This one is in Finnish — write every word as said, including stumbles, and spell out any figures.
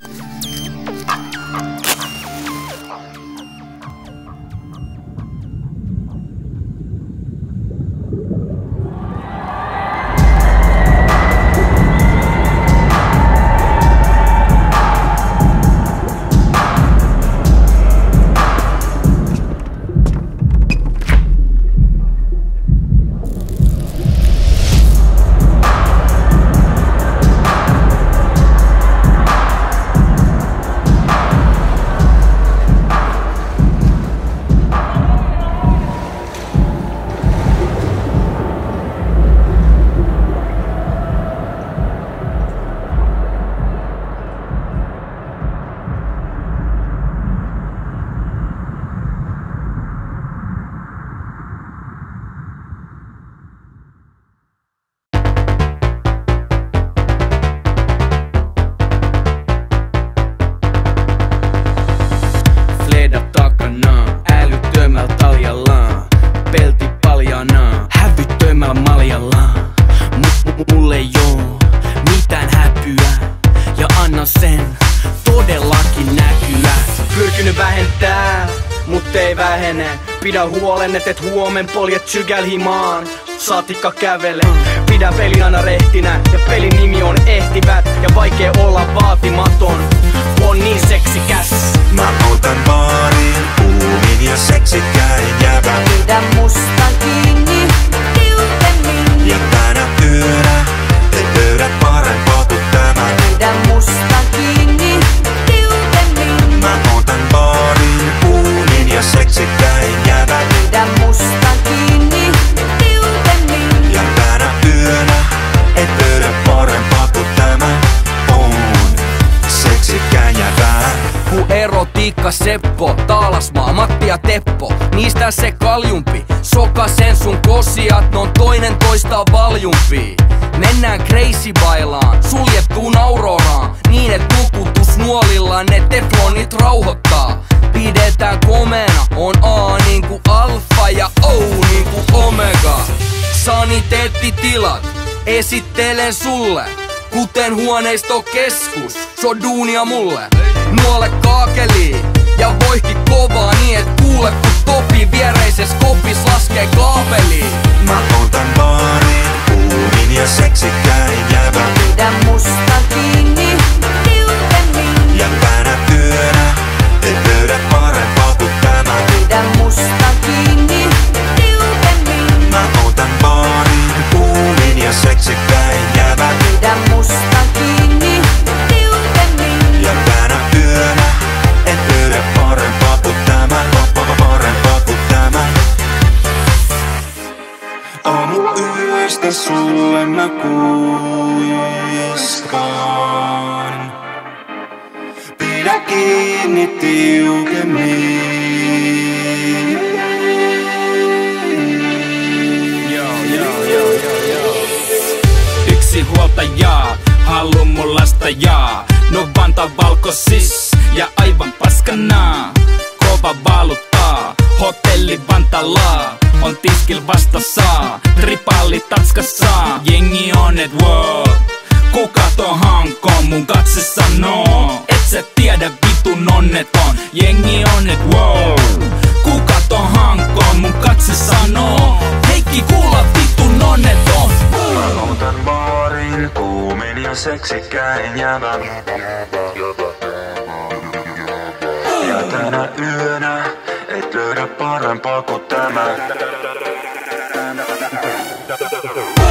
Mulle ei oo mitään häpyä ja annan sen todellakin näkyä. Pyrkinyt vähentää, mut ei vähene. Pidä huolen, et et huomen poljet sykälhimaan. Saatikka kävele, pidä peli aina rehtinä. Ja pelin nimi on ehtivät ja vaikee olla vaatimaton. On niin seksikäs. Mä otan baarin, kuumin ja seksikkäin jävän. Pidä musta kiinni tiukemmin. Ja tänä yönä et löydä parempaa kuin tämä. Pidä musta kiinni tiukemmin. Mä otan baarin, kuumin ja seksikkäin jävän. Pidä musta kiinni tiukemmin. Ja tänä yönä et löydä parempaa kuin tämä. On seksikkäin jävää. Ku erotiikka Seppo, Taalasmaa, Matti ja Teppo. Niistä se kaljumpi, sokasen sun kosiat, ne on toinen toista valjumpi. Mennään crazy bailaan, suljettuun auroraan, niin et nukutus nuolilla ne teflonit rauhoittaa. Pidetään komeena, on A niinku alfa ja O niinku omega. Saniteettitilat, esittelen sulle, kuten huoneistokeskus, se on duunia mulle. Nuole kaakeliin ja voihki kovaa niin et kuule kun topi viereises kopis laskee kaapeliin. Mä otan baarin, kuumin ja seksikkäin jävän. Pidä musta kiinni tiukemmin. Ja tänä yönä et löydä parempaa kuin tämä. Pidä musta kiinni tiukemmin. Mä otan baarin, kuumin ja seksikkäin jävän. Pidä musta kiinni tiukemmin. Ja tänä yönä et löydä parempaa kuin tämä. Parempaa kuin tämä. Aamuyöstä sulle mä kuiskaan. Pidä kiinni tiukemmin. Yksi huoltaja, halu mun lastajaa. No Vanta valkosis ja aivan paskana. Kova valuttaa, hotelli Vantalla. On tiskil vastassa, tripalli tatskassa. Jengi on et wow, kuka ton hankoon mun katse sanoo. Et sä tiedä vitun onneton, jengi on et wow, kuka ton hankoon mun katse sanoo. Heikki kuulla vitun onneton. Mä otan baarin, kuumin ja seksikkäin jävän. Ja tänä yönä et löydä parempaa kuin tämä.